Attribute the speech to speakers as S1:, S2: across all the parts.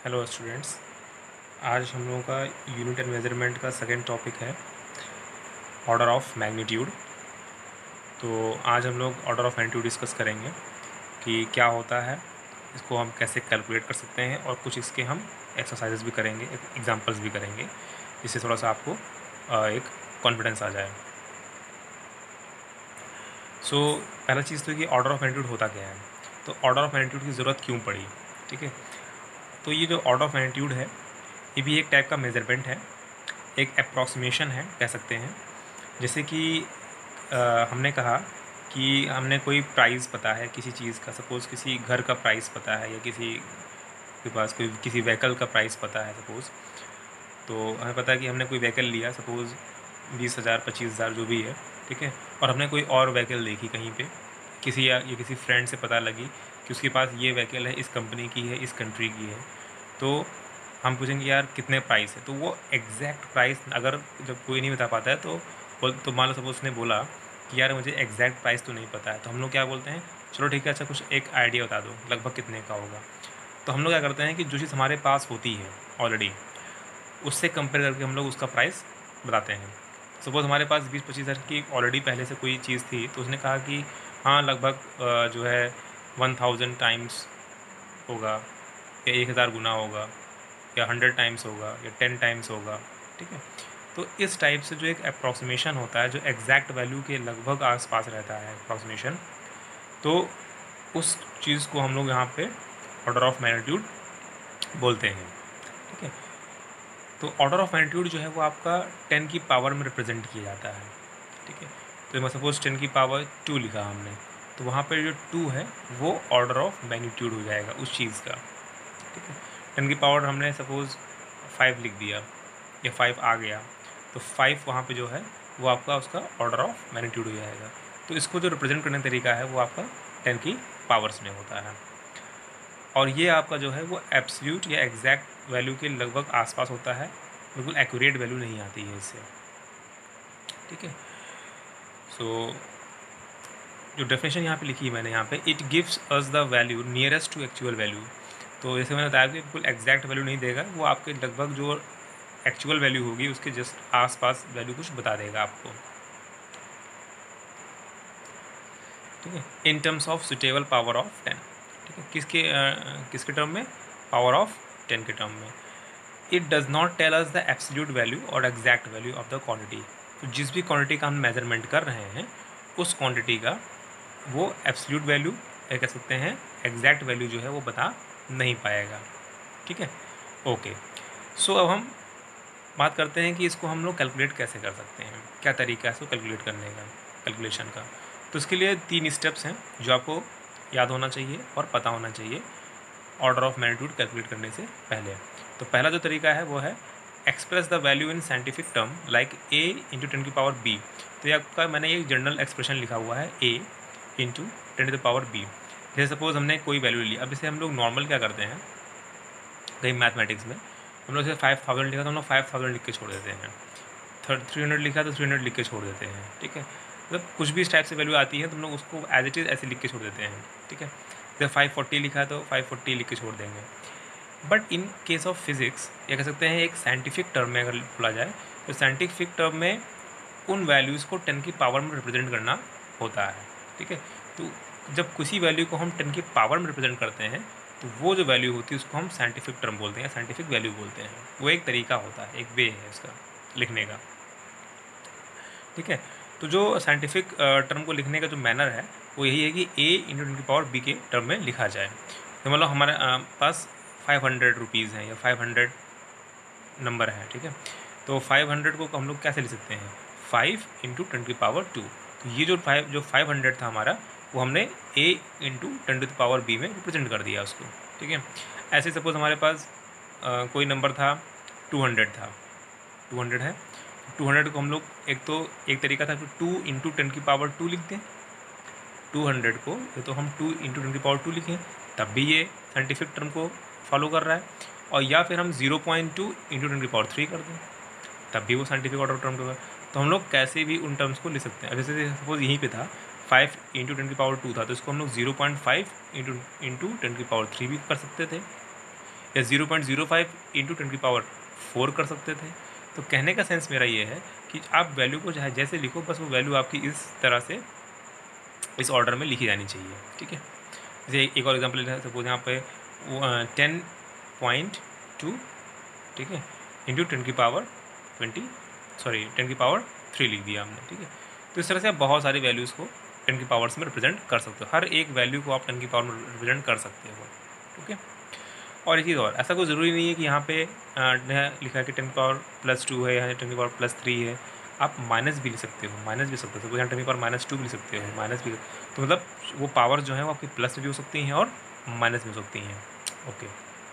S1: Hello students. आज हम लोगों का यूनिट एंड मेजरमेंट का सेकेंड टॉपिक है ऑर्डर ऑफ मैग्नीट्यूड। तो आज हम लोग ऑर्डर ऑफ मैग्नीट्यूड डिस्कस करेंगे कि क्या होता है, इसको हम कैसे कैलकुलेट कर सकते हैं और कुछ इसके हम एक्सरसाइजेस भी करेंगे, एग्जांपल्स भी करेंगे, जिससे थोड़ा सा आपको एक कॉन्फिडेंस आ जाए। पहला चीज़ तो कि ऑर्डर ऑफ मैग्नीट्यूड होता क्या है, तो ऑर्डर ऑफ मैग्नीट्यूड की ज़रूरत क्यों पड़ी। ठीक है, तो ये जो ऑर्डर ऑफ मैग्नीट्यूड है ये भी एक टाइप का मेजरमेंट है, एक अप्रॉक्सीमेशन है कह सकते हैं। जैसे कि हमने कहा कि हमने कोई प्राइस पता है किसी चीज़ का, सपोज़ किसी घर का प्राइस पता है या किसी के पास कोई किसी व्हीकल का प्राइस पता है सपोज़। तो हमें पता है कि हमने कोई व्हीकल लिया, सपोज़ 20,000 25,000 जो भी है, ठीक है, और हमने कोई और व्हीकल देखी कहीं पे, किसी या किसी फ्रेंड से पता लगी कि उसके पास ये व्हीकल है, इस कंपनी की है, इस कंट्री की है। तो हम पूछेंगे यार कितने प्राइस है, तो वो एग्जैक्ट प्राइस अगर जब कोई नहीं बता पाता है तो मान लो सपोज उसने बोला कि यार मुझे एग्जैक्ट प्राइस तो नहीं पता है, तो हम लोग क्या बोलते हैं, चलो ठीक है, अच्छा कुछ एक आइडिया बता दो लगभग कितने का होगा। तो हम लोग क्या करते हैं कि जो चीज़ हमारे पास होती है ऑलरेडी, उससे कंपेयर करके हम लोग उसका प्राइस बताते हैं। सपोज़ हमारे पास 20-25 हज़ार की ऑलरेडी पहले से कोई चीज़ थी, तो उसने कहा कि हाँ लगभग जो है 1000 टाइम्स होगा या 1000 गुना होगा या 100 टाइम्स होगा या 10 टाइम्स होगा। ठीक है, तो इस टाइप से जो एक अप्रॉक्सीमेशन होता है, जो एग्जैक्ट वैल्यू के लगभग आसपास रहता है अप्रॉक्सीमेशन, तो उस चीज़ को हम लोग यहाँ पे ऑर्डर ऑफ मैग्नीट्यूड बोलते हैं। ठीक है, तो ऑर्डर ऑफ मैग्नीट्यूड जो है वो आपका 10 की पावर में रिप्रेजेंट किया जाता है। ठीक है, तो मैं सपोज 10 की पावर 2 लिखा हमने, तो वहाँ पर जो 2 है वो ऑर्डर ऑफ मैग्नीट्यूड हो जाएगा उस चीज़ का। ठीक है, 10 की पावर हमने सपोज़ 5 लिख दिया या 5 आ गया, तो 5 वहाँ पे जो है वो आपका उसका ऑर्डर ऑफ मैग्नीट्यूड हो जाएगा। तो इसको जो रिप्रेजेंट करने का तरीका है वो आपका 10 की पावर्स में होता है, और ये आपका जो है वो एब्सोल्यूट या एग्जैक्ट वैल्यू के लगभग आसपास होता है, बिल्कुल एक्यूरेट वैल्यू नहीं आती है इससे। ठीक है, सो जो डेफिनेशन यहाँ पे लिखी है मैंने यहाँ पे, it gives us the value nearest to actual value. तो जैसे मैंने बताया कि बिल्कुल एग्जैक्ट वैल्यू नहीं देगा, वो आपके लगभग जो एक्चुअल वैल्यू होगी उसके जस्ट आसपास वैल्यू कुछ बता देगा आपको। ठीक है, in terms of suitable power of 10। ठीक है, किसके टर्म में, पावर ऑफ 10 के टर्म में। It does not tell us the absolute value और exact value of the quantity. तो जिस भी क्वांटिटी का हम मेजरमेंट कर रहे हैं उस क्वांटिटी का वो एब्सोल्यूट वैल्यू या कह सकते हैं एग्जैक्ट वैल्यू जो है वो बता नहीं पाएगा। ठीक है, ओके। सो अब हम बात करते हैं कि इसको हम लोग कैलकुलेट कैसे कर सकते हैं, क्या तरीका है इसको कैलकुलेट करने का, कैलकुलेशन का। तो इसके लिए 3 स्टेप्स हैं जो आपको याद होना चाहिए और पता होना चाहिए ऑर्डर ऑफ मैग्नीट्यूड कैलकुलेट करने से पहले। तो पहला जो तरीका है वो है express the value in scientific term like a into 10 की पावर b। तो ये आपका मैंने एक जनरल एक्सप्रेशन लिखा हुआ है a इंटू 10 की पावर b। जैसे सपोज हमने कोई वैल्यू ली, अब इसे हम लोग नॉर्मल क्या करते हैं, कहीं मैथमेटिक्स में हम लोग जैसे 5000 लिखा तो हम लोग 5000 लिख के छोड़ देते हैं, 300 लिखा तो 300 लिख के छोड़ देते हैं। ठीक है, मतलब कुछ भी इस टाइप से वैल्यू आती है तो हम लोग उसको एज इट इज़ ऐसे लिख के छोड़ देते हैं। ठीक है, जैसे 540 लिखा तो 540 लिख के छोड़ देंगे। But in case of physics या कह सकते हैं एक साइंटिफिक टर्म में अगर बोला जाए, तो साइंटिफिक टर्म में उन वैल्यूज़ को 10 की पावर में रिप्रेजेंट करना होता है। ठीक है, तो जब किसी वैल्यू को हम 10 की पावर में रिप्रेजेंट करते हैं तो वो जो वैल्यू होती है उसको हम साइंटिफिक टर्म बोलते हैं, साइंटिफिक वैल्यू बोलते हैं। वो एक तरीका होता है, एक वे है उसका लिखने का। ठीक है, तो जो साइंटिफिक टर्म को लिखने का जो मैनर है वो यही है कि a इंटू 10 की पावर b के टर्म में लिखा जाए। तो मतलब हमारे पास 500 रुपीज़ हैं या 500 नंबर है। ठीक है, तो 500 को हम लोग कैसे लिख सकते हैं, 5 इंटू 10 की पावर 2। तो ये जो 500 था हमारा वो हमने a इंटू 10 की पावर b में रिप्रेजेंट कर दिया उसको। ठीक है, ऐसे सपोज हमारे पास कोई नंबर था 200 था, 200 है, 200 को हम लोग एक तरीका था कि 2 इंटू 10 की पावर 2 लिख दें। 200 को तो हम 2 इंटू 10 की पावर 2 लिखें, तब भी ये साइंटिफिक टर्म को फॉलो कर रहा है। और या फिर हम 0.2 इंटू 10 की पावर 3 कर दें, तब भी वो साइंटिफिक ऑर्डर टर्म को। तो हम लोग कैसे भी उन टर्म्स को लिख सकते हैं। अब जैसे सपोज यहीं पे था 5 इंटू 10 की पावर 2 था, तो इसको हम लोग 0.5 इंटू 10 की पावर 3 भी कर सकते थे, या 0.05 इंटू 10⁴ कर सकते थे। तो कहने का सेंस मेरा ये है कि आप वैल्यू को चाहे जैसे लिखो, बस वो वैल्यू आपकी इस तरह से इस ऑर्डर में लिखी जानी चाहिए, ठीक है। जैसे एक और एग्जांपल लेते हैं, सपोज यहाँ पे 10.2, ठीक है, इंटू 10⁻3 लिख दिया हमने, ठीक है। तो इस तरह से आप बहुत सारी वैल्यूज़ को 10 की पावर्स में रिप्रेजेंट कर सकते हो, हर एक वैल्यू को आप 10 की पावर में रिप्रेजेंट कर सकते हो, ठीक है। और एक चीज़ और, ऐसा कोई ज़रूरी नहीं है कि यहाँ पे लिखा है कि 10⁻+2 है या 10⁻+3 है, आप माइनस भी लिख सकते हो, माइनस भी सकते हो, तो यहाँ 10⁻−2 भी लिख सकते हो, माइनस भी। तो मतलब वो पावर जो है वो आपकी प्लस में भी हो सकती हैं और माइनस में हो सकती हैं, ओके।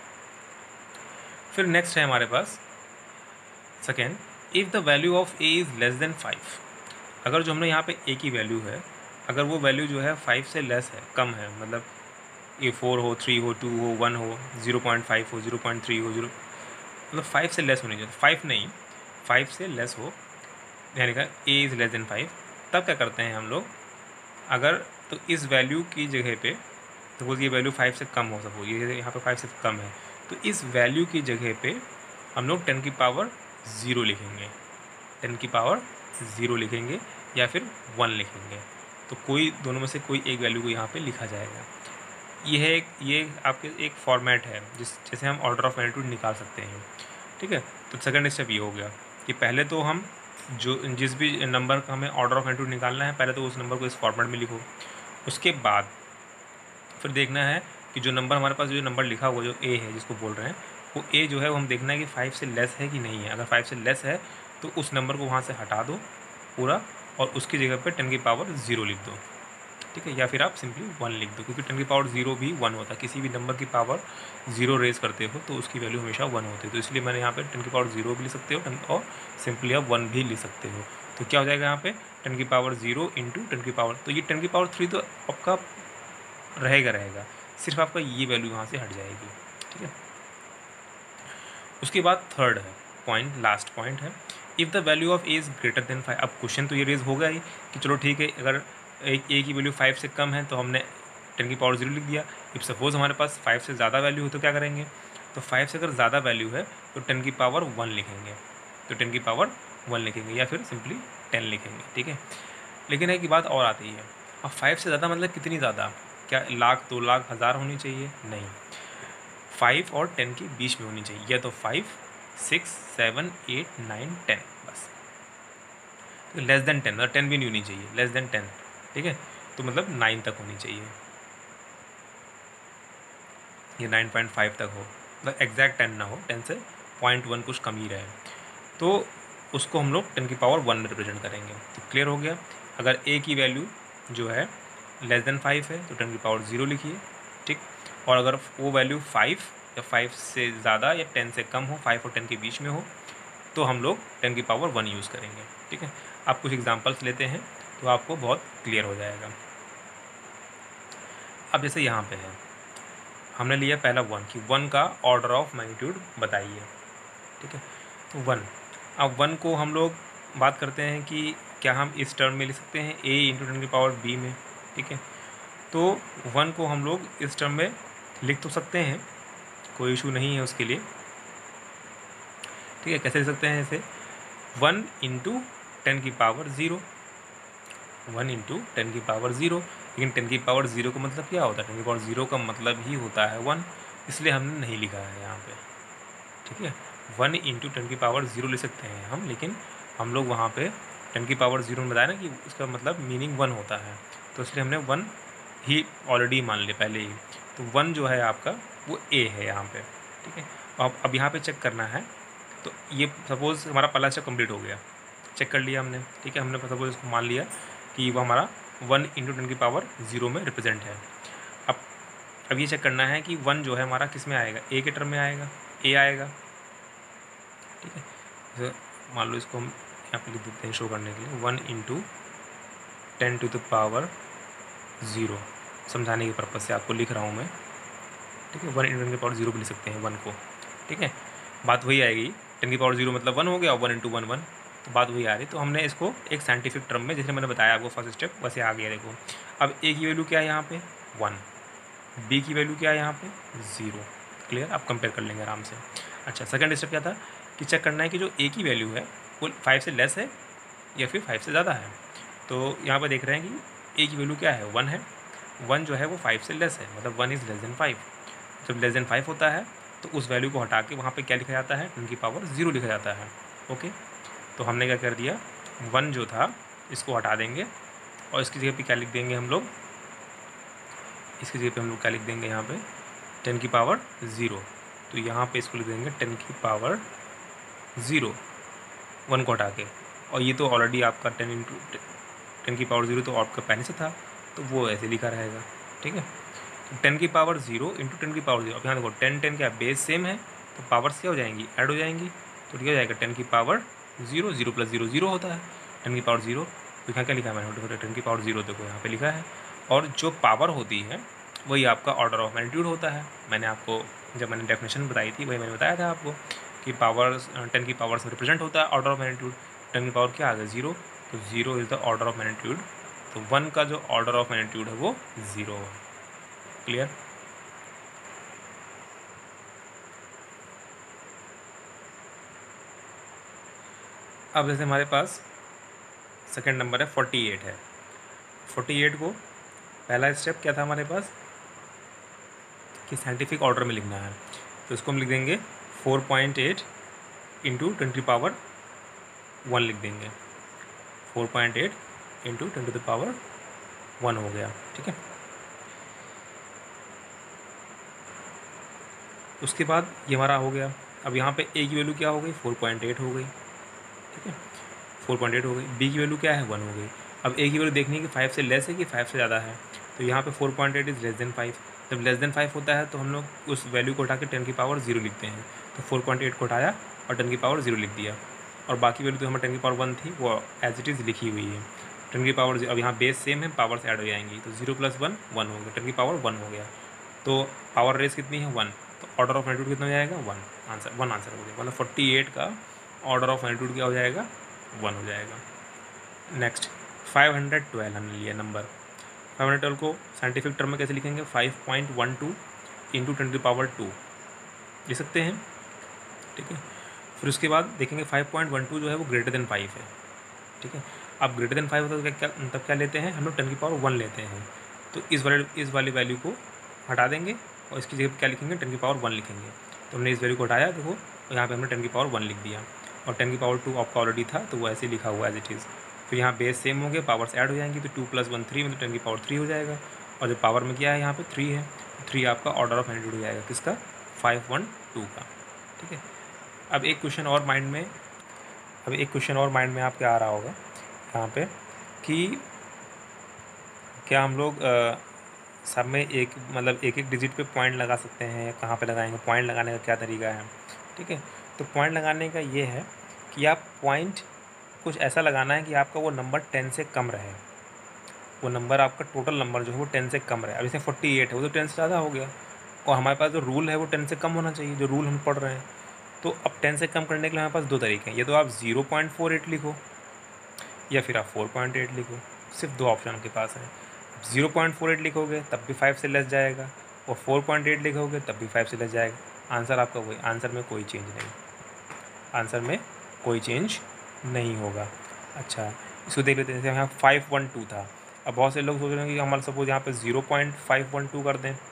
S1: फिर नेक्स्ट है हमारे पास second, if the value of A is less than 5। अगर जो हमने यहाँ पे ए की वैल्यू है, अगर वो वैल्यू जो है 5 से लेस है, कम है, मतलब ये 4 हो, 3 हो, 2 हो, 1 हो, 0.5 हो, 0.3 हो, 0, मतलब 5 से लेस होनी चाहिए, 5 नहीं, 5 से लेस हो, यानी कि ए इज़ लेस देन 5। तब क्या करते हैं हम लोग, अगर तो इस वैल्यू की जगह पे सपोज ये वैल्यू 5 से कम हो, सपोज ये यहाँ पे 5 से कम है, तो इस वैल्यू की जगह पे हम लोग 10 की पावर 0 लिखेंगे, 10 की पावर 0 लिखेंगे या फिर 1 लिखेंगे। तो कोई दोनों में से कोई एक वैल्यू को यहाँ पे लिखा जाएगा। ये आपके एक फॉर्मेट है जैसे हम ऑर्डर ऑफ मैग्नीट्यूड निकाल सकते हैं, ठीक है। तो सेकंड स्टेप ये हो गया कि पहले तो हम जिस भी नंबर का हमें ऑर्डर ऑफ मैग्नीट्यूड निकालना है, पहले तो उस नंबर को इस फॉर्मेट में लिखो। उसके बाद फिर देखना है कि जो नंबर हमारे पास जो नंबर लिखा हुआ जो ए है जिसको बोल रहे हैं, वो ए जो है वो हम देखना है कि 5 से लेस है कि नहीं है। अगर 5 से लेस है तो उस नंबर को वहाँ से हटा दो पूरा, और उसकी जगह पे 10 की पावर 0 लिख दो, ठीक है। या फिर आप सिंपली 1 लिख दो, क्योंकि 10 की पावर 0 भी 1 होता है। किसी भी नंबर की पावर 0 रेज करते हो तो उसकी वैल्यू हमेशा 1 होती है। तो इसलिए मैंने यहाँ पे 10 की पावर 0 भी लिख सकते हो और सिंपली आप 1 भी लिख सकते हो। तो क्या हो जाएगा यहाँ पे 10 की पावर 0 इंटू 10 की पावर, तो ये 10 की पावर 3 तो आपका रहेगा, सिर्फ आपका ये वैल्यू यहाँ से हट जाएगी, ठीक है। उसके बाद थर्ड है पॉइंट, लास्ट पॉइंट है, if the value of A is greater than 5। अब क्वेश्चन तो ये रेज हो गया ही कि चलो ठीक है, अगर ए की वैल्यू 5 से कम है तो हमने 10 की पावर 0 लिख दिया। इफ सपोज़ हमारे पास 5 से ज़्यादा वैल्यू हो तो क्या करेंगे, तो 5 से अगर ज़्यादा वैल्यू है तो 10 की पावर 1 लिखेंगे, तो 10 की पावर 1 लिखेंगे या फिर सिंपली 10 लिखेंगे, ठीक है। लेकिन एक बात और आती है, अब 5 से ज़्यादा मतलब कितनी ज़्यादा, क्या लाख, 2 लाख, हज़ार होनी चाहिए? नहीं, 5 और 10 के बीच में होनी चाहिए, या तो 5, 6, 7, 8, 9, 10 बस। तो लेस देन 10, मतलब 10 भी नहीं होनी चाहिए, लेस देन 10, ठीक है। तो मतलब 9 तक होनी चाहिए, ये 9.5 तक हो, मतलब एग्जैक्ट 10 ना हो, 10 से 0.1 कुछ कम ही रहे, तो उसको हम लोग 10 की पावर 1 में रिप्रेजेंट करेंगे। तो क्लियर हो गया। अगर ए की वैल्यू जो है लेस देन 5 है तो 10 की पावर 0 लिखिए, ठीक। और अगर वो वैल्यू 5 या 5 से ज़्यादा या 10 से कम हो, 5 और 10 के बीच में हो, तो हम लोग 10 की पावर 1 यूज़ करेंगे, ठीक है। आप कुछ एग्जांपल्स लेते हैं तो आपको बहुत क्लियर हो जाएगा। अब जैसे यहाँ पे है, हमने लिया पहला 1 कि 1 का ऑर्डर ऑफ मैग्नीट्यूड बताइए, ठीक है। तो 1, अब 1 को हम लोग बात करते हैं कि क्या हम इस टर्म में लिख सकते हैं a इंटू 10 की पावर b में, ठीक है। तो 1 को हम लोग इस टर्म में लिख तो सकते हैं, कोई इशू नहीं है उसके लिए, ठीक है। कैसे लिख सकते हैं इसे, 1 इंटू 10 की पावर 0, 1 इंटू 10 की पावर 0। लेकिन 10 की पावर 0 का मतलब क्या होता है, 10 की पावर 0 का मतलब ही होता है 1, इसलिए हमने नहीं लिखा है यहाँ पे, ठीक है। 1 इंटू 10 की पावर 0 ले सकते हैं हम, लेकिन हम लोग वहाँ पे 10 की पावर 0 में बताया ना कि उसका मतलब मीनिंग 1 होता है, तो इसलिए हमने 1 ही ऑलरेडी मान लिया पहले ही। तो 1 जो है आपका वो ए है यहाँ पे, ठीक है। अब यहाँ पे चेक करना है, तो ये सपोज़ हमारा पहला स्टेप कंप्लीट हो गया, चेक कर लिया हमने, ठीक है। हमने सपोज़ इसको मान लिया कि वो हमारा 1 इंटू 10 की पावर 0 में रिप्रेजेंट है। अब ये चेक करना है कि 1 जो है हमारा किस में आएगा, ए के टर्म में आएगा, ए आएगा, ठीक है। तो मान लो इसको हम यहाँ पे लिख देते हैं शो करने के लिए, 1 इंटू 10 टू द पावर 0, समझाने के पर्पज़ से आपको लिख रहा हूँ मैं, ठीक है। 1 इंटू 10 की पावर 0 भी लिख सकते हैं 1 को, ठीक है। बात वही आएगी, 10 की पावर 0 मतलब 1 हो गया, 1 इंटू 1 1, तो बात वही आ रही। तो हमने इसको एक साइंटिफिक टर्म में, जैसे मैंने बताया आपको फर्स्ट स्टेप, वैसे आ गया। देखो अब ए की वैल्यू क्या है यहाँ पे 1, बी की वैल्यू क्या है यहाँ पे 0, क्लियर, आप कंपेयर कर लेंगे आराम से। अच्छा, सेकंड स्टेप क्या था कि चेक करना है कि जो ए की वैल्यू है वो 5 से लेस है या फिर 5 से ज़्यादा है। तो यहाँ पर देख रहे हैं कि ए की वैल्यू क्या है, 1 है। 1 जो है वो 5 से लेस है, मतलब 1 इज़ लेस देन 5। जब लेस देन 5 होता है तो उस वैल्यू को हटा के वहाँ पे क्या लिखा जाता है, 10 की पावर 0 लिखा जाता है। ओके, तो हमने क्या कर दिया, 1 जो था इसको हटा देंगे और इसकी जगह पे क्या लिख देंगे हम लोग, इसकी जगह पे हम लोग क्या लिख देंगे यहाँ पे 10 की पावर 0। तो यहाँ पे इसको लिख देंगे 10 की पावर 0, 1 को हटा के। और ये तो ऑलरेडी आपका 10 की पावर 0 तो आपका पहले से था, तो वो ऐसे लिखा रहेगा। ठीक है, तो 10 की पावर 0 इंटू 10 की पावर 0। अब यहाँ देखो 10 क्या बेस सेम है, तो पावर्स क्या हो जाएंगी, ऐड हो जाएंगी। तो क्या हो जाएगा 10 की पावर 0, 0 प्लस 0 0 होता है, 10 की पावर 0। तो यहाँ क्या लिखा है मैंने, देखो 10 की पावर 0 देखो यहाँ पे लिखा है। और जो पावर होती है वही आपका ऑर्डर ऑफ मैग्नीट्यूड होता है। मैंने आपको जब मैंने डेफिनेशन बताई थी वही मैंने बताया था आपको कि पावर 10 की पावर से रिप्रेजेंट होता है ऑर्डर ऑफ मैग्नीट्यूड। 10 की पावर क्या आ गया 0, तो 0 is the order of magnitude. तो 1 का जो ऑर्डर ऑफ मैग्नीट्यूड है वो 0 है। क्लियर। अब जैसे हमारे पास सेकंड नंबर है 48 है। 48 को पहला स्टेप क्या था हमारे पास कि साइंटिफिक ऑर्डर में लिखना है। तो इसको हम लिख देंगे 4.8 इंटू 10 की पावर 1 लिख देंगे। 4.8 इंटू 10 टू द पावर 1 हो गया। ठीक है, उसके बाद ये हमारा हो गया। अब यहाँ पे ए की वैल्यू क्या हो गई, 4.8 हो गई। ठीक है, 4.8 हो गई। बी की वैल्यू क्या है, 1 हो गई। अब ए की वैल्यू देखनी है कि 5 से लेस है कि 5 से ज़्यादा है। तो यहाँ पे 4.8 इज़ लेस देन 5। जब लेस देन 5 होता है तो हम लोग उस वैल्यू को उठा के 10 की पावर 0 लिखते हैं। तो 4.8 को उठाया और 10 की पावर 0 लिख दिया। और बाकी वैल्यू तो हमें 10 की पावर 1 थी, वो एज इट इज़ लिखी हुई है। 10 की पावर, अब यहाँ बेस सेम है, पावर्स ऐड हो जाएंगी। तो 0 प्लस 1 1 हो गया, 10 की पावर 1 हो गया। तो पावर रेस कितनी है, 1। तो ऑर्डर ऑफ मैग्नीट्यूड कितना हो जाएगा, 1 आंसर। 1 आंसर हो गया, मतलब 48 का ऑर्डर ऑफ मैग्नीट्यूड क्या हो जाएगा, 1 हो जाएगा। नेक्स्ट 512 हमने लिया नंबर। 512 को साइंटिफिक टर्म में कैसे लिखेंगे, 5.12 इंटू 10 की पावर 2 लिख सकते हैं। ठीक है, फिर उसके बाद देखेंगे 5.12 जो है वो ग्रेटर देन 5 है। ठीक है, अब ग्रेटर देन 5 होता है तो क्या, तब क्या लेते हैं हम लोग, 10 की पावर 1 लेते हैं। तो इस वाली वैल्यू को हटा देंगे और इसकी जगह क्या लिखेंगे, 10 की पावर 1 लिखेंगे। तो हमने इस वैल्यू को हटाया देखो, और यहाँ पे हमने 10 की पावर 1 लिख दिया। और 10 की पावर 2 आपका ऑलरेडी था तो वो ऐसे लिखा हुआ एज इट इज़। फिर यहाँ बेस सेम हो गया, पावर्स ऐड हो जाएंगी। तो 2 + 1 3, मतलब 10 की पावर 3 हो जाएगा। और जो पावर में क्या है यहाँ पे 3 है, 3 आपका ऑर्डर ऑफ मैग्नीट्यूड हो जाएगा किसका, 512 का। ठीक है, अब एक क्वेश्चन और माइंड में आपके आ रहा होगा यहाँ पे कि क्या हम लोग सब में एक मतलब एक डिजिट पे पॉइंट लगा सकते हैं, कहाँ पे लगाएंगे, पॉइंट लगाने का क्या तरीका है। ठीक है, तो पॉइंट लगाने का ये है कि आप पॉइंट कुछ ऐसा लगाना है कि आपका वो नंबर 10 से कम रहे। वो नंबर आपका टोटल नंबर जो है वो 10 से कम रहे। अब जैसे 48 है वो तो 10 से ज़्यादा हो गया, और हमारे पास जो रूल है वो 10 से कम होना चाहिए, जो रूल हम पढ़ रहे हैं। तो अब 10 से कम करने के लिए हमारे पास 2 तरीके हैं, ये तो आप 0.48 लिखो या फिर आप 4.8 लिखो। सिर्फ 2 ऑप्शन आपके पास है। 0.48 लिखोगे तब भी 5 से लेस जाएगा, और 4.8 लिखोगे तब भी 5 से लेस जाएगा। आंसर आपका वही, आंसर में कोई चेंज नहीं, आंसर में कोई चेंज नहीं होगा। अच्छा, इसको देख लेते हैं। जैसे यहाँ 512 था, अब बहुत से लोग सोच रहे हैं कि हमारा सपोज यहाँ पे 0.512 कर दें,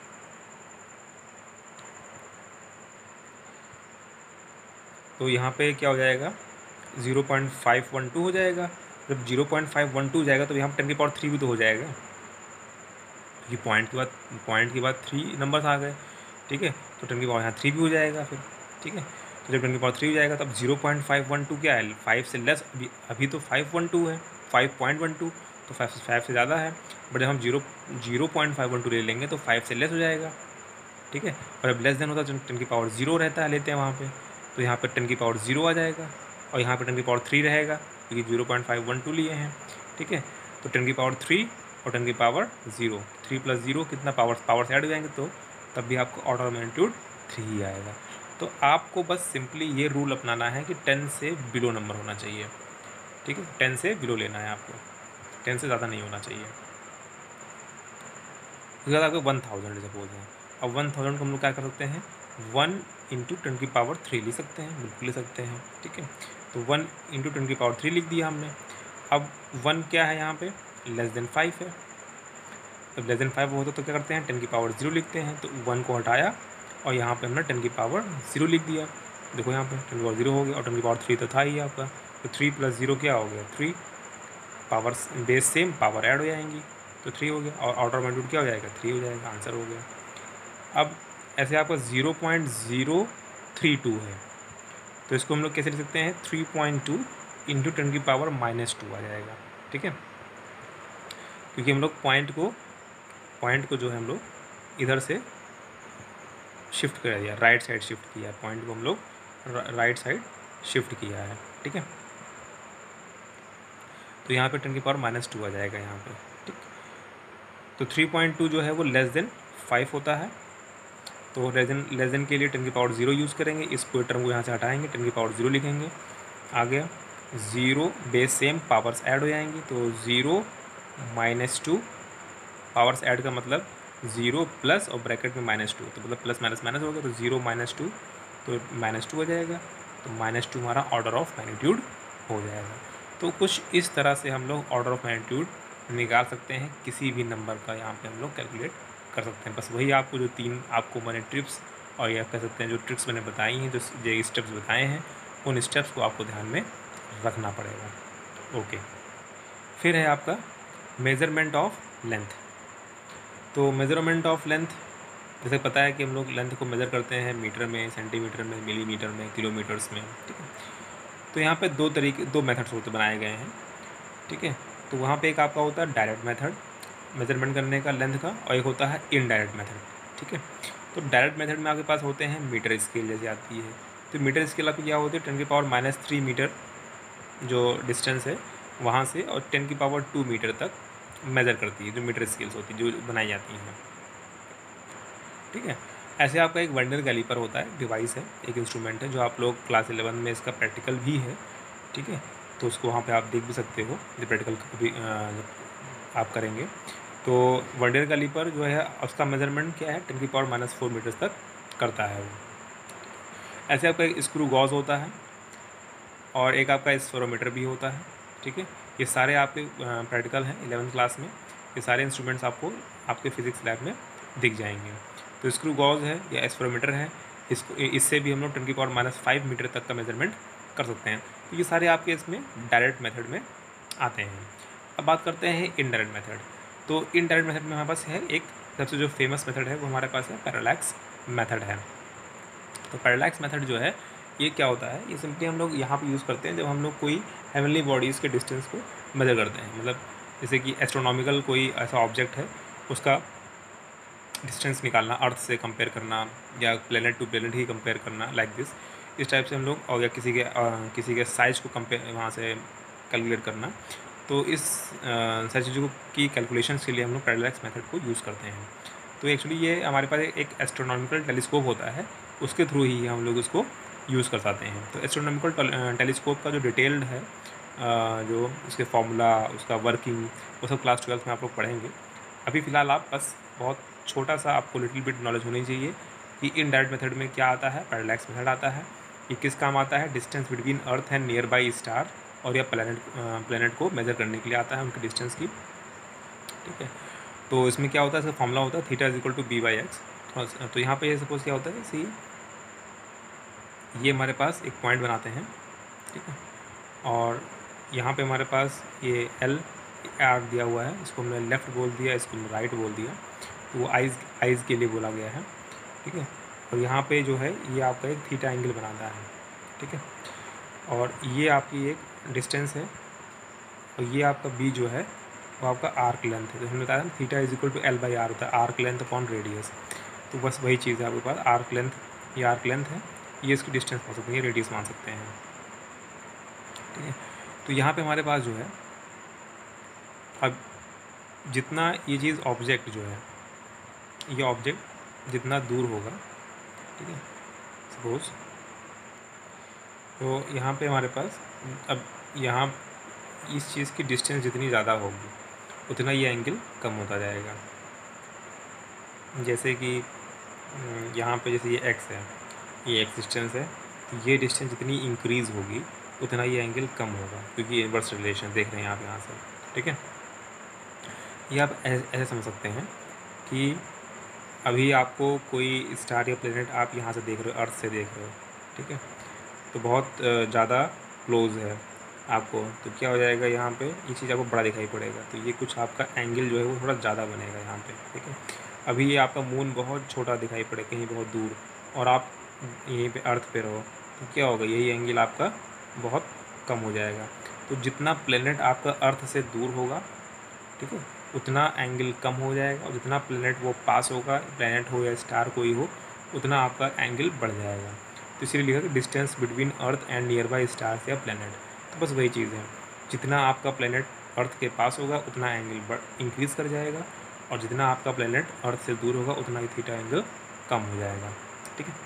S1: तो यहाँ पे क्या हो जाएगा, 0.512 हो जाएगा। जब 0.512 जाएगा तो यहाँ 10 की पावर 3 भी तो हो जाएगा, क्योंकि पॉइंट के बाद 3 नंबर्स आ गए। ठीक है, तो 10 की पावर यहाँ 3 भी हो जाएगा फिर। ठीक है, तो जब 10 की पावर 3 हो जाएगा तब 0.512 क्या है, 5 से लेस। अभी तो 512 है, 5.12, तो 5 से ज़्यादा है। बट जब हम 0.512 ले लेंगे तो 5 से लेस हो जाएगा। ठीक है, और जब लेस देन होता है तो 10 की पावर 0 रहता है, लेते हैं वहाँ पे, तो यहाँ पर 10 की पावर 0 आ जाएगा, और यहाँ पर 10 की पावर 3 रहेगा क्योंकि 0.512 लिए हैं। ठीक है, तो 10 की पावर 3 और 10 की पावर 0, 3 + 0 कितना, पावर्स ऐड हो जाएंगे, तो तब भी आपको ऑर्डर ऑफ मैग्नीट्यूड 3 ही आएगा। तो आपको बस सिंपली ये रूल अपनाना है कि 10 से बिलो नंबर होना चाहिए। ठीक है, 10 से बिलो लेना है आपको, 10 से ज़्यादा नहीं होना चाहिए। उसके बाद आपको 1000 सपोज है। अब 1000 को हम लोग क्या कर सकते हैं, 1 इंटू 10⁻³ लिख सकते हैं, बिल्कुल लिख सकते हैं, ठीक है। तो 1 इंटू 10⁻³ लिख दिया हमने। अब 1 क्या है यहाँ पे, लेस देन 5 है। जब लेस देन 5 होता तो क्या करते हैं, 10⁻0 लिखते हैं। तो 1 को हटाया और यहाँ पे हमने 10⁻0 लिख दिया। देखो यहाँ पे 10⁻0 हो गया और 10⁻³ तो था ही आपका। तो 3 + 0 क्या हो गया, 3। Power base same, power add हो जाएंगी तो 3 हो गया और ऑर्डर ऑफ मैग्नीट्यूड क्या हो जाएगा, 3 हो जाएगा, आंसर हो गया। अब ऐसे आपका 0.032 है, तो इसको हम लोग कैसे लिख सकते हैं, 3.2 इंटू 10⁻−2 आ जाएगा, ठीक है। क्योंकि हम लोग पॉइंट को जो है हम लोग इधर से शिफ्ट कर दिया, राइट साइड शिफ्ट किया, पॉइंट को हम लोग राइट साइड शिफ्ट किया है, ठीक है। तो यहाँ पे 10⁻−2 आ जाएगा यहाँ पे, ठीक। तो 3.2 जो है वो लेस देन 5 होता है, तो लेस देन के लिए 10⁻0 यूज़ करेंगे। इस पूरे टर्म को यहाँ से हटाएंगे, 10⁻0 लिखेंगे, आ गया 0 बेस सेम, पावर्स ऐड हो जाएंगी। तो 0 - 2, पावर्स ऐड का मतलब 0 प्लस और ब्रैकेट में -2, तो मतलब प्लस माइनस माइनस हो गया, तो 0 - 2 तो -2 हो जाएगा। तो -2 हमारा ऑर्डर ऑफ मैग्नीट्यूड हो जाएगा। तो कुछ इस तरह से हम लोग ऑर्डर ऑफ मैग्नीट्यूड निकाल सकते हैं, किसी भी नंबर का यहाँ पे हम लोग कैलकुलेट कर सकते हैं। बस वही आपको जो 3 आपको मैंने टिप्स और या कह सकते हैं जो ट्रिक्स मैंने बताई हैं, जो स्टेप्स बताए हैं, उन स्टेप्स को आपको ध्यान में रखना पड़ेगा। ओके, फिर है आपका मेज़रमेंट ऑफ लेंथ। तो मेज़रमेंट ऑफ लेंथ, जैसे पता है कि हम लोग लेंथ को मेज़र करते हैं मीटर में, सेंटीमीटर में, मिलीमीटर में, किलोमीटर्स में, ठीक है। तो यहाँ पे दो मेथड्स होते बनाए गए हैं, ठीक है। तो वहाँ पे एक आपका होता है डायरेक्ट मेथड मेज़रमेंट करने का लेंथ का, और एक होता है इनडायरेक्ट मेथड, ठीक है। तो डायरेक्ट मेथड में आपके पास होते हैं मीटर स्केल जैसे आती है। तो मीटर स्केल आपकी क्या होती है, 10⁻³ मीटर जो डिस्टेंस है वहाँ से और 10⁻² मीटर तक मेज़र करती है, जो मीटर स्केल्स होती है जो बनाई जाती हैं, ठीक है। ऐसे आपका एक वर्नियर कैलिपर होता है, डिवाइस है, एक इंस्ट्रूमेंट है, जो आप लोग क्लास 11 में इसका प्रैक्टिकल भी है, ठीक है। तो उसको वहाँ पे आप देख भी सकते हो, जब प्रैक्टिकल भी आप करेंगे। तो वर्नियर कैलिपर जो है उसका मेजरमेंट क्या है, 10⁻⁻4 मीटर्स तक करता है वो। ऐसे आपका एक स्क्रू गॉज होता है और एक आपका स्फेरोमीटर भी होता है, ठीक है। ये सारे आपके प्रैक्टिकल हैं 11th क्लास में, ये सारे इंस्ट्रूमेंट्स आपको आपके फिजिक्स लैब में दिख जाएंगे। तो स्क्रू गॉज है या स्फेरोमीटर है, इससे भी हम लोग 10⁻⁵ मीटर तक का मेजरमेंट कर सकते हैं। तो ये सारे आपके इसमें डायरेक्ट मेथड में आते हैं। अब बात करते हैं इनडायरेक्ट मेथड। तो इनडायरेक्ट मेथड में हमारे पास है एक सबसे जो फेमस मेथड है वो हमारे पास है पैरेलैक्स मेथड है। तो पैरेलैक्स मेथड जो है ये क्या होता है, ये सिंपली हम लोग यहाँ पे यूज़ करते हैं जब हम लोग कोई हेवनली बॉडीज़ के डिस्टेंस को मेजर करते हैं। मतलब जैसे कि एस्ट्रोनॉमिकल कोई ऐसा ऑब्जेक्ट है, उसका डिस्टेंस निकालना, अर्थ से कंपेयर करना या प्लेनेट टू प्लेनेट ही कंपेयर करना, लाइक दिस, इस टाइप से हम लोग, और या किसी के साइज़ को कंपेयर वहाँ से कैलकुलेट करना। तो इस सारी चीज़ों की कैलकुलेशंस के लिए हम लोग पैरेलैक्स मेथड को यूज़ करते हैं। तो एक्चुअली ये हमारे पास एक एस्ट्रोनॉमिकल टेलीस्कोप होता है, उसके थ्रू ही हम लोग उसको यूज़ कर पाते हैं। तो एस्ट्रोनॉमिकल टेलीस्कोप का जो डिटेल्ड है, जो उसके फार्मूला, उसका वर्किंग, वो सब क्लास 12 में आप लोग पढ़ेंगे। अभी फ़िलहाल आप बस बहुत छोटा सा आपको लिटिल बिट नॉलेज होनी चाहिए कि इनडायरेक्ट मेथड में क्या आता है, पैरेलैक्स मेथड आता है, ये किस काम आता है, distance between earth and nearby star और या प्लैनेट को मेज़र करने के लिए आता है, उनकी डिस्टेंस की, ठीक है। तो इसमें क्या होता है, इसका फॉर्मूला होता है θ = b/x। तो यहाँ पे सपोज क्या होता है, सी ये हमारे पास एक पॉइंट बनाते हैं, ठीक है, और यहाँ पे हमारे पास ये एल आर दिया हुआ है, इसको हमने लेफ़्ट बोल दिया, इसको हमने राइट बोल दिया, तो वो आइज़ के लिए बोला गया है, ठीक है। और यहाँ पे जो है ये आपका एक थीटा एंगल बनाता है, ठीक है, और ये आपकी एक डिस्टेंस है, और ये आपका बी जो है वो आपका आर्क लेंथ है। तो हमने बताया θ = L/r होता है, आर्क लेंथ अपॉन रेडियस। तो बस वही चीज़ है आपके पास, आर्क लेंथ, ये आर्क लेंथ है, ये इसकी डिस्टेंस मान सकते हैं, ये रेडियस मान सकते हैं, ठीक है। तो यहाँ पे हमारे पास जो है, अब जितना ये चीज़ ऑब्जेक्ट जो है, ये ऑब्जेक्ट जितना दूर होगा, ठीक है, सपोज, तो यहाँ पे हमारे पास अब यहाँ इस चीज़ की डिस्टेंस जितनी ज़्यादा होगी उतना ये एंगल कम होता जाएगा। जैसे कि यहाँ पे जैसे ये एक्स है, ये एक्स डिस्टेंस है, तो ये डिस्टेंस जितनी इंक्रीज़ होगी उतना ये एंगल कम होगा, क्योंकि ये इनवर्स रिलेशन देख रहे हैं आप यहाँ से, ठीक है। ये आप ऐसे समझ सकते हैं कि अभी आपको कोई स्टार या प्लेनेट आप यहाँ से देख रहे हो, अर्थ से देख रहे हो, ठीक है, तो बहुत ज़्यादा क्लोज है आपको, तो क्या हो जाएगा यहाँ पे, ये चीज़ आपको बड़ा दिखाई पड़ेगा, तो ये कुछ आपका एंगल जो है वो थोड़ा ज़्यादा बनेगा यहाँ पे, ठीक है। अभी ये आपका मून बहुत छोटा दिखाई पड़े कहीं बहुत दूर, और आप यहीं पे अर्थ पे रहो, तो क्या होगा, यही एंगल आपका बहुत कम हो जाएगा। तो जितना प्लेनेट आपका अर्थ से दूर होगा, ठीक है, उतना एंगल कम हो जाएगा, और जितना प्लेनेट वो पास होगा, प्लेनेट हो या स्टार कोई हो, उतना आपका एंगल बढ़ जाएगा। तो इसलिए लिखा कि distance between earth and nearby stars या प्लेनेट। तो बस वही चीज़ है, जितना आपका प्लेनेट अर्थ के पास होगा उतना एंगल इंक्रीज़ कर जाएगा, और जितना आपका प्लेनेट अर्थ से दूर होगा उतना ही थीटा एंगल कम हो जाएगा, ठीक है।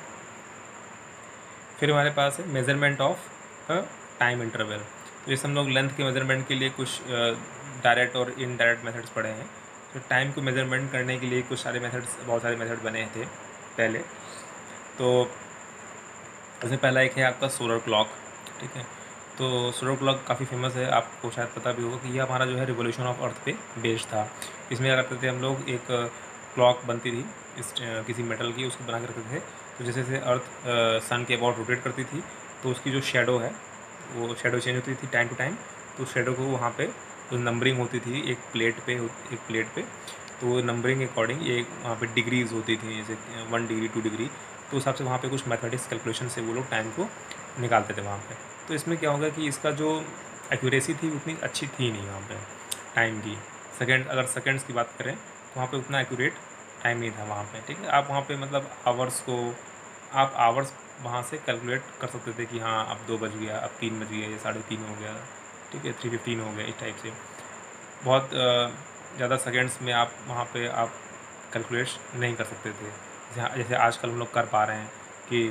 S1: फिर हमारे पास है मेज़रमेंट ऑफ टाइम इंटरवल। तो जैसे हम लोग लेंथ के मेज़रमेंट के लिए कुछ डायरेक्ट और इनडायरेक्ट मेथड्स पढ़े हैं, तो टाइम को मेज़रमेंट करने के लिए कुछ सारे मेथड्स, बहुत सारे मेथड बने थे पहले। तो जैसे पहला एक है आपका सोलर क्लॉक, ठीक है। तो सोलर क्लॉक काफ़ी फेमस है, आपको शायद पता भी होगा कि ये हमारा जो है रिवोल्यूशन ऑफ अर्थ पे बेस्ड था। इसमें क्या करते थे हम लोग, एक क्लॉक बनती थी इस किसी मेटल की, उसको बना के रखते थे। तो जैसे जैसे अर्थ सन के अबाउट रोटेट करती थी, तो उसकी जो शेडो है वो शेडो चेंज होती थी टाइम टू टाइम। तो शेडो को वहाँ पे तो नंबरिंग होती थी एक प्लेट पे, तो वो नंबरिंग के अकॉर्डिंग ये वहाँ पे डिग्रीज़ होती थी, जैसे 1 डिग्री 2 डिग्री, तो उस हिसाब से वहाँ पे कुछ मैथमेटिक्स कैलकुलेशन से वो लोग टाइम को निकालते थे वहाँ पे। तो इसमें क्या होगा कि इसका जो एक्यूरेसी थी उतनी अच्छी थी नहीं वहाँ पे टाइम की। अगर सेकेंड्स की बात करें तो वहाँ पे उतना एक्यूरेट टाइम नहीं था वहाँ पे, ठीक है। आप वहाँ पे मतलब आवर्स वहाँ से कैलकुलेट कर सकते थे कि हाँ अब 2 बज गया, अब 3 बज गया, या 3:30 हो गया, ठीक है, 3:15 हो गया, इस टाइप से बहुत ज़्यादा सेकेंड्स में आप वहाँ पे आप कैलकुलेट नहीं कर सकते थे, जैसे आजकल हम लोग कर पा रहे हैं कि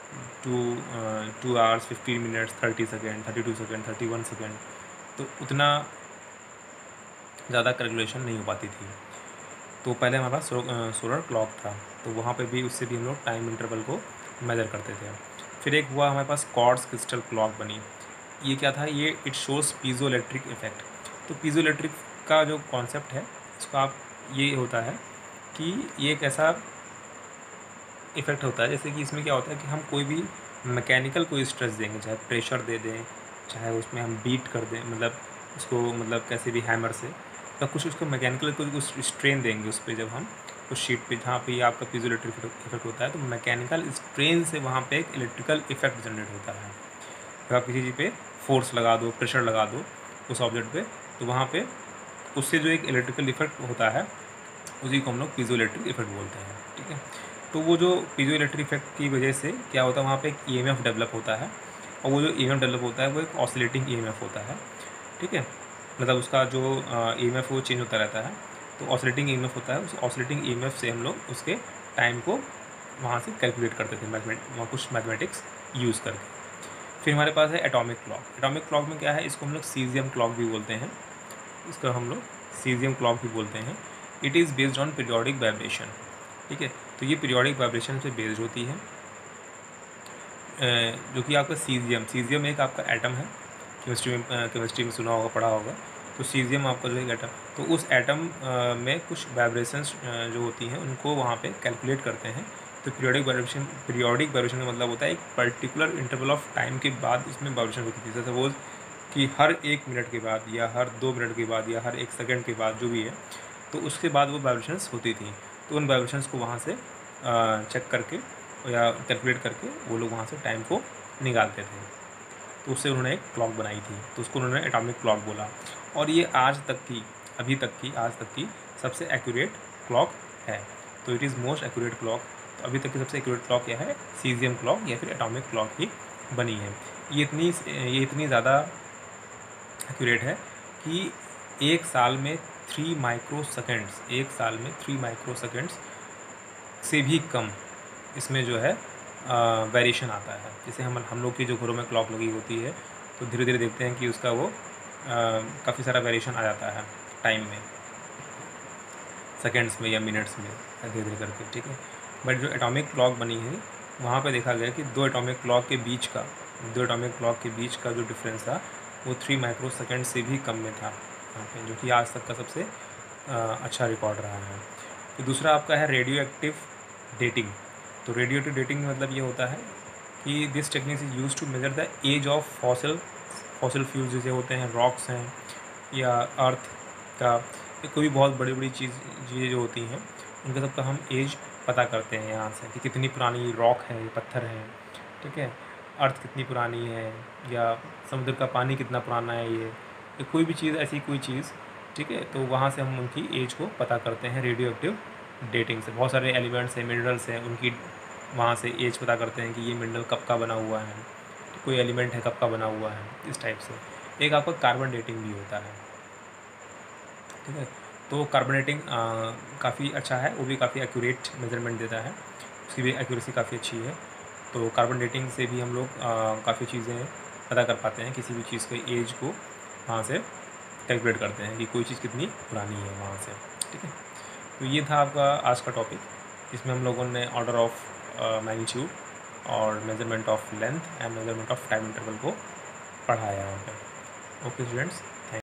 S1: 2 hours 15 minutes 30 second 32 second 31 second, तो उतना ज़्यादा कैलकुलेशन नहीं हो पाती थी। तो पहले हमारे पास सोलर क्लॉक था, तो वहाँ पे भी उससे भी हम लोग टाइम इंटरवल को मेज़र करते थे। फिर एक हुआ हमारे पास क्वार्ट्ज क्रिस्टल क्लॉक बनी। ये क्या था, ये it shows piezoelectric effect. तो पीजो इलेक्ट्रिक का जो कॉन्सेप्ट है इसका आप ये होता है कि ये एक ऐसा इफ़ेक्ट होता है, जैसे कि इसमें क्या होता है कि हम कोई भी मैकेनिकल कोई स्ट्रेस देंगे, चाहे प्रेशर दे दें, चाहे उसमें हम बीट कर दें, मतलब उसको मतलब कैसे भी हैमर से, या कुछ उसको मैकेनिकल कुछ स्ट्रेन देंगे उस पर, जब हम उस शीट पे जहाँ पे आपका पीजो इलेक्ट्रिक इफेक्ट होता है, तो मैकेनिकल स्ट्रेन से वहाँ पे एक इलेक्ट्रिकल इफेक्ट जनरेट होता है। अगर आप किसी चीज़ पे फोर्स लगा दो, प्रेशर लगा दो उस ऑब्जेक्ट पे, तो वहाँ पे उससे जो एक इलेक्ट्रिकल इफेक्ट होता है उसी को हम लोग पीजो इलेक्ट्रिक इफेक्ट बोलते हैं, ठीक है। तो वो जो पीजो इलेक्ट्रिक इफेक्ट की वजह से क्या होता है, वहाँ पे एक ईएमएफ डेवलप होता है, और वो जो ईएमएफ डेवलप होता है वो एक ऑसिलेटिंग ईएमएफ होता है, ठीक है। मतलब उसका जो ईएमएफ वो चेंज होता रहता है, तो ऑसिलेटिंग ईएमएफ होता है। उस ऑसिलेटिंग ईएमएफ से हम लोग उसके टाइम को वहाँ से कैलकुलेट करते थे वहाँ कुछ मैथमेटिक्स यूज़ करके। फिर हमारे पास है एटॉमिक क्लॉक। एटॉमिक क्लॉक में क्या है, इसको हम लोग सीजियम क्लॉक भी बोलते हैं, इसका हम लोग सीजियम क्लॉक भी बोलते हैं। It is based on periodic vibration, ठीक है। तो ये पीरियोडिक वाइब्रेशन पे बेस्ड होती है, जो कि आपका सीजियम एक आपका एटम है, केमिस्ट्री में सुना होगा, पढ़ा होगा। तो सीजियम आपका जो है एटम, तो उस एटम में कुछ वाइब्रेशंस जो होती हैं उनको वहाँ पे कैलकुलेट करते हैं। तो पीरियोडिक वाइब्रेशन का मतलब होता है एक पर्टिकुलर इंटरवल ऑफ टाइम के बाद उसमें वाइब्रेशन होती है। सपोज कि हर 1 मिनट के बाद, या हर 2 मिनट के बाद, या हर 1 सेकंड के बाद, जो भी है, तो उसके बाद वो वाइब्रेशंस होती थी। तो उन वाइब्रेशंस को वहाँ से चेक करके या कैलकुलेट करके वो लोग वहाँ से टाइम को निकालते थे। तो उससे उन्होंने एक क्लॉक बनाई थी, तो उसको उन्होंने एटॉमिक क्लॉक बोला। और ये आज तक की सबसे एक्यूरेट क्लॉक है। तो it is most accurate clock. तो अभी तक की सबसे एक्यूरेट क्लॉक क्या है, सीजियम क्लॉक या फिर एटॉमिक क्लॉक ही बनी है। ये इतनी ज़्यादा एक्यूरेट है कि एक साल में 3 माइक्रोसेकेंड्स से भी कम इसमें जो है वेरिएशन आता है। जैसे हम लोग की जो घरों में क्लॉक लगी होती है, तो धीरे धीरे देखते हैं कि उसका वो काफ़ी सारा वेरिएशन आ जाता है टाइम में, सेकेंड्स में या मिनट्स में, धीरे धीरे करके, ठीक है। बट जो एटॉमिक क्लॉक बनी है वहाँ पे देखा गया कि दो एटॉमिक क्लॉक के बीच का जो डिफरेंस था वो 3 माइक्रोसेकंड से भी कम में था यहाँ पे, जो कि आज तक का सबसे अच्छा रिकॉर्ड रहा है। तो दूसरा आपका है रेडियो एक्टिव डेटिंग। तो रेडियो एक्टिव डेटिंग में मतलब ये होता है कि this technique is use to measure the age of fossil fuels, जैसे होते हैं रॉक्स हैं या अर्थ का, या कोई भी बहुत बड़ी बड़ी चीज़ें जो होती हैं उनका सबका हम एज पता करते हैं यहाँ से कि कितनी पुरानी रॉक है, पत्थर है, ठीक है, अर्थ कितनी पुरानी है, या समुद्र का पानी कितना पुराना है, ये कोई भी चीज़, ऐसी कोई चीज़, ठीक है, तो वहाँ से हम उनकी एज को पता करते हैं रेडियो एक्टिव डेटिंग से। बहुत सारे एलिमेंट्स हैं, मिनरल्स हैं, उनकी वहाँ से एज पता करते हैं कि ये मिनरल कब का बना हुआ है, तो कोई एलिमेंट है कब का बना हुआ है, इस टाइप से। एक आपका कार्बन डेटिंग भी होता है, ठीक है। तो कार्बन डेटिंग काफ़ी अच्छा है, वो भी काफ़ी एक्यूरेट मेजरमेंट देता है, उसकी भी एक्यूरेसी काफ़ी अच्छी है। तो कार्बन डेटिंग से भी हम लोग काफ़ी चीज़ें पता कर पाते हैं, किसी भी चीज़ के एज को वहाँ से कैलकुलेट करते हैं कि कोई चीज़ कितनी पुरानी है वहाँ से, ठीक है। तो ये था आपका आज का टॉपिक, इसमें हम लोगों ने ऑर्डर ऑफ मैग्नीट्यूड और measurement of length and measurement of time interval को पढ़ाया यहाँ पे। Okay students.